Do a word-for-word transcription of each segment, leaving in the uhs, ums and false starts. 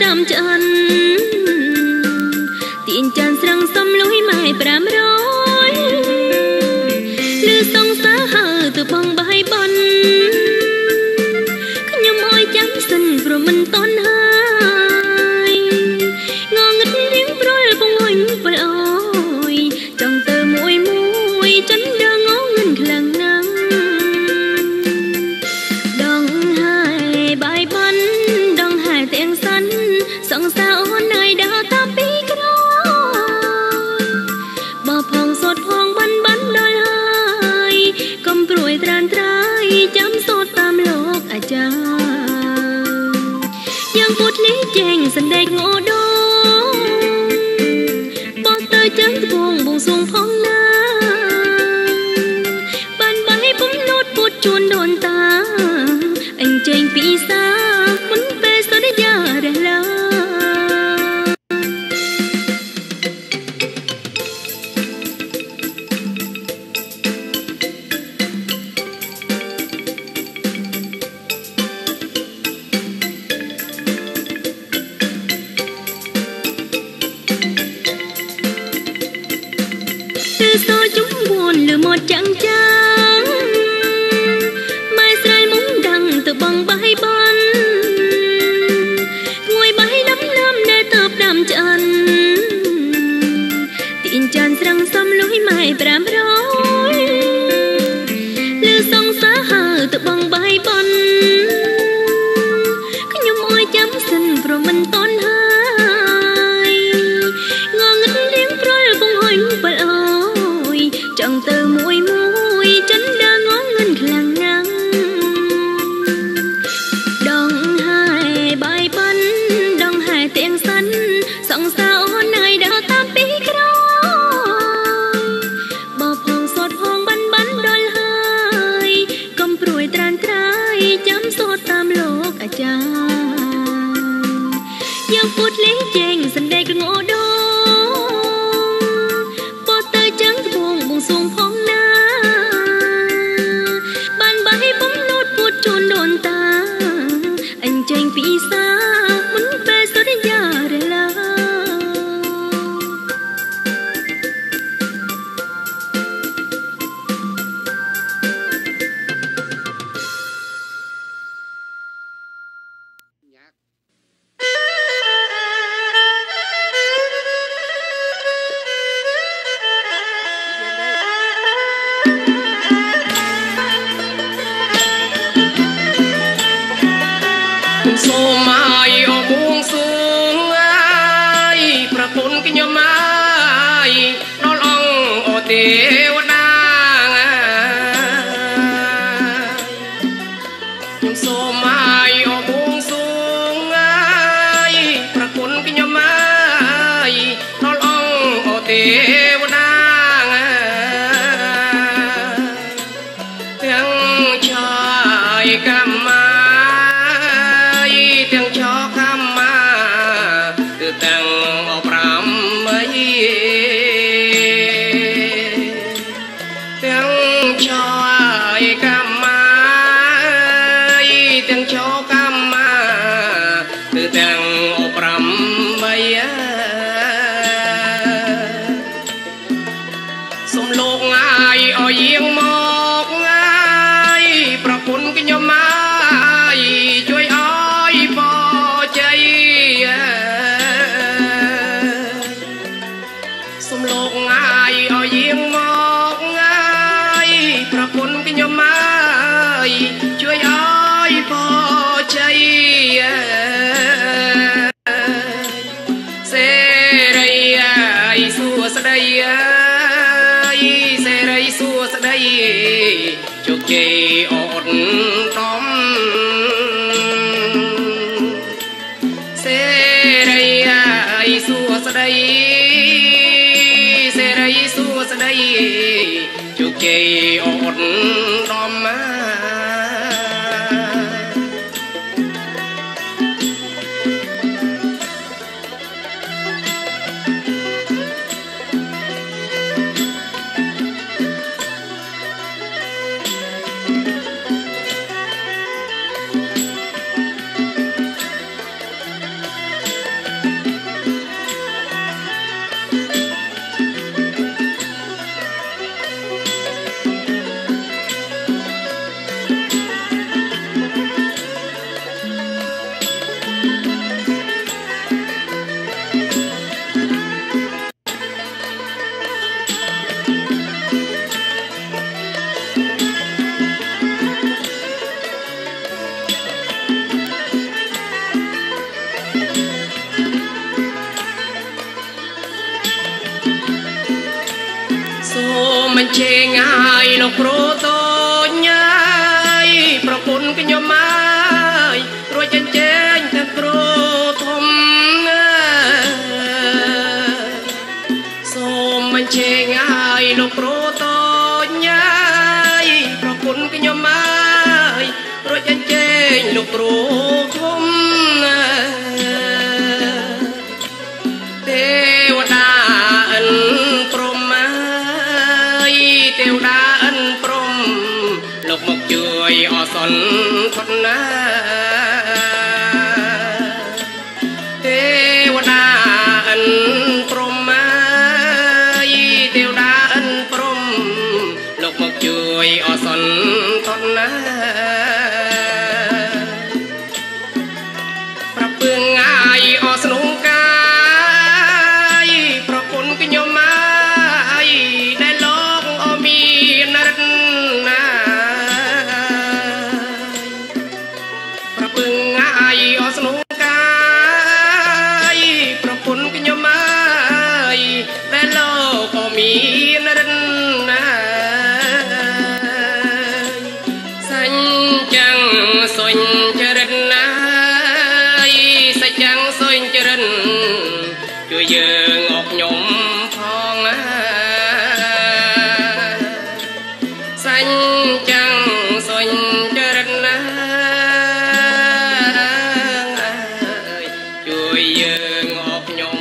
Tam chân tiền chân răng xăm lối mai pram rối lư sông xa hờ từ bong bay bắn nhom ôi trắng xinh rồi mình tôn hai ngò ngất tiếng rồi bông hoành bờ ôi trong tơ môi môi chấn đơ ngó ngân lằng nắng đong hai bài bắn đong hai tiếng sắn song sao nơi đã ta bí phong sốt phong bắn bắn đôi hơi cầm tuổi tràn trái chấm sốt tam lộc à cha yang phút lý chèn sân đẹp ngõ đô bó tơ chân buông buông xuống phong na bàn bay bấm nốt phút chuồn đồn ta anh chèn pí xa muốn về sao để giờ để lâu lừa một trăng trắng mai sai muốn đằng từ bằng bay bắn ngồi bay đắm lâm để tập đam chân tiền chân răng xăm lối mai pram rối lừa sông xa hờ từ bằng bay bắn có nhom ôi chấm xinh rồi mình tôn hai ngò ngất tiếng rồi bông hoành bờ ôi trong từ môi môi tránh đa ngó ngân lằng nắng đong hai bài bắn đong hai tiếng sắn song sao nơi đã tam bí rồi bò phong sốt phong bắn bắn đôi hơi cầm tuổi tràn trái chấm sốt tam lộc à cha yang phút lý chèn sân đẹp ngõ đô xuống phong na bàn bay bấm nốt phút trốn đồn ta anh tranh pí xa muốn về sao đến giờ để lâu mai ô buông xuống aiประพุนกิญมายนอลองโอเทวดายังโซมายโอบุงสูงไอ้ประพุนกิญมายนอลองโอเทวดาทั้งชายกัมมาtiếng cho cam ma từ tầng ở pram mấy tiếng cho ai cam ma tiếng cho cam ma từ tầng ở pram mấy sum lục ai ở yên mọc ai prapun cái nhóm aiជួយสมโลกง่ายเอายิงมอกง่ายประคุณกิญมาช่วยอ้อยพอใจเสรีสู้สดายเสรีสู้สดายจุกเจอดต้อมเสรีสู้สดายเสรีสู้สดายจุกเจอดต้อมมาជេងហើយលោកគ្រូតូចញ៉ាយប្រពន្ធខ្ញុំហើយរួចចិញ្ចែងទៅគ្រូធំសូមអញ្ជើញហើយលោកគ្រូតូចញ៉ាយប្រពន្ធខ្ញុំហើយរួចចិញ្ចែងលោកគ្រូធំទេវតាអិនព្រំហើយទេវតាអិនព្រំលោកមកជួយអសនផុតណាទេវតាអិនព្រំហើយទេវតាអិនព្រំលោកមកជួយអសនផុតណាប្រពឹងហើយអស្នងកាយប្រពន្ធខ្ញុំហើយដែលលោកអមានរិទ្ធណាប្រពឹងហើយអស្នងកាយប្រពន្ធខ្ញុំហើយដែលលោកអមានរិទ្ធណាសាញ់ចាំងសុញចរិតណាសាច់ចាំងសុញចរិតជួយយើងអកខ្ញុំផងណាសាញ់ចាំងសុញចរិតណាជួយយើងអកខ្ញុំ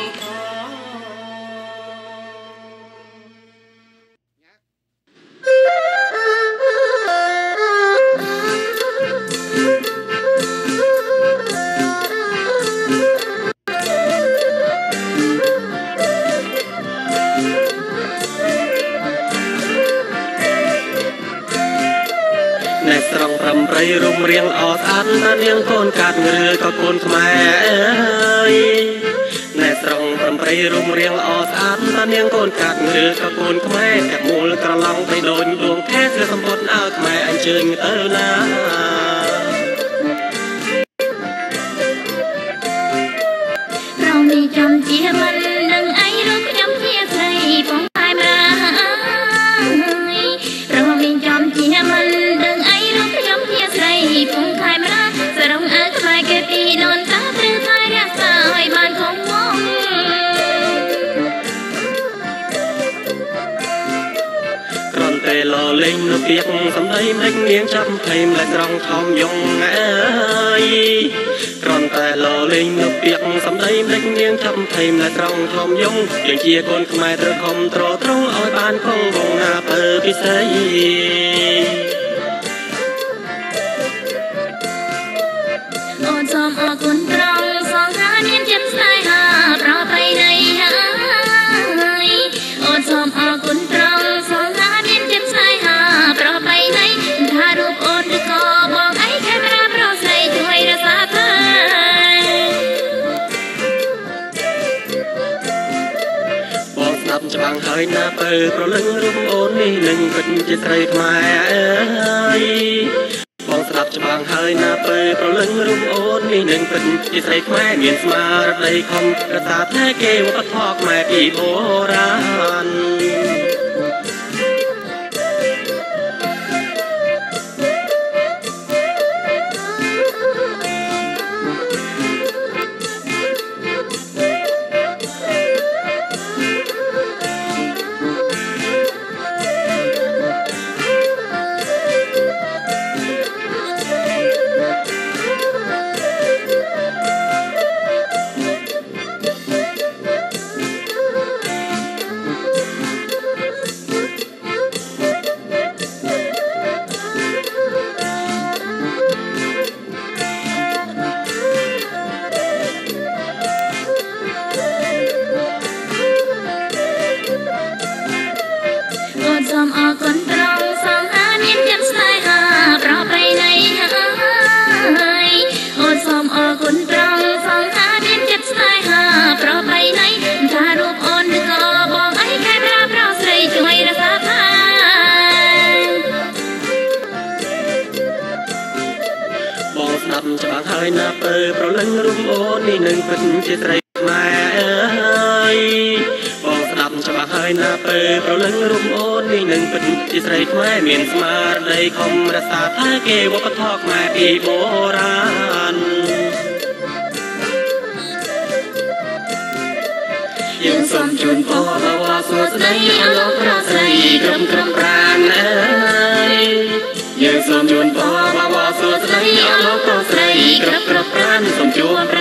ស្រងប្រំប្រៃរុំរៀងអត់អានតានាងកូនកាត់ឬក៏កូនខ្មែរណែស្រងប្រំប្រៃរុំរៀងអត់អានតានាងកូនកាត់ឬក៏កូនខ្មែរតែមូលក្រឡងទៅដូចដួងខែស្រីសម្ពុតអើខ្មែរអញ្ជើញទៅណាเรามีจำเจียมันនឹងអីរូបខ្ញុំជាស្រីបងតែមកเรามีจำเจียมันនឹងអីរូបខ្ញុំជាស្រីបងតែមកសរងអើខ្លាយគេពីដូនតាព្រឺថៃរក្សាឲ្យបានគង់វង្សក្រំតែលលេងនៅពីកសំដីមិននាងចាំភ័យម្លេះត្រង់ថំយងអើយក្រំតែលលេងនៅពីកសំដីមិននាងចាំភ័យម្លេះត្រង់ថំយងយើងជាកូនខ្មែរត្រូវខំត្រត្រង់ឲ្យបានគង់វង្សណាពើពិសីអូនសូមអរគុណត្រង់សងហាមានចិត្តស្នេហាប្រប្រៃណីហើយអូនសូមអរគុណត្រង់សងហាមានចិត្តស្នេហាប្រប្រៃណីថារូបអូនឬក៏បងអីខេមរាប្រុសស្រីជួយរក្សាថែបងស្ដាប់ច្បាំងហើយណាពើប្រលឹងរូបអូននេះនឹងពិតជាស្រីខ្មែរអើយបងស្ដាប់ច្បាំងហើយណាពើប្រលឹងរូបអូននេះនឹងពិតជាស្រីខ្មែរមានស្មារតីខំរក្សាថែគេវប្បធម៌ខ្មែរពីបុរាណសូមអរគុណត្រង់សងហាមានចិត្តស្នេហាប្រប្រៃណីហើយអូនសូមអរគុណត្រង់សងហាមានចិត្តស្នេហាប្រប្រៃណីថារូបអូនឬក៏បងអីខេមរាប្រុសស្រីជួយរក្សាថែបងស្ដាប់ច្បាស់ហើយណាពើប្រលឹងរូបអូននេះនឹងពិតជាស្រីខ្មែរអើយបងស្ដាប់ច្បាស់ហើយណាពើមើលប្រលឹងរូបអូននេះនឹងពិតជាស្រីខ្មែរមានស្មារតីខំរក្សាថែគេវប្បធម៌ខ្មែរពីបុរាណយើងសូមជូនពរបវរសួស្តីអស់លោកប្រុសស្រីក្រុមក្រុមប្រាណអើយយើងសូមជូនពរបវរសួស្តីអស់លោកប្រុសស្រីគ្រប់គ្រប់ប្រាណសូមជួប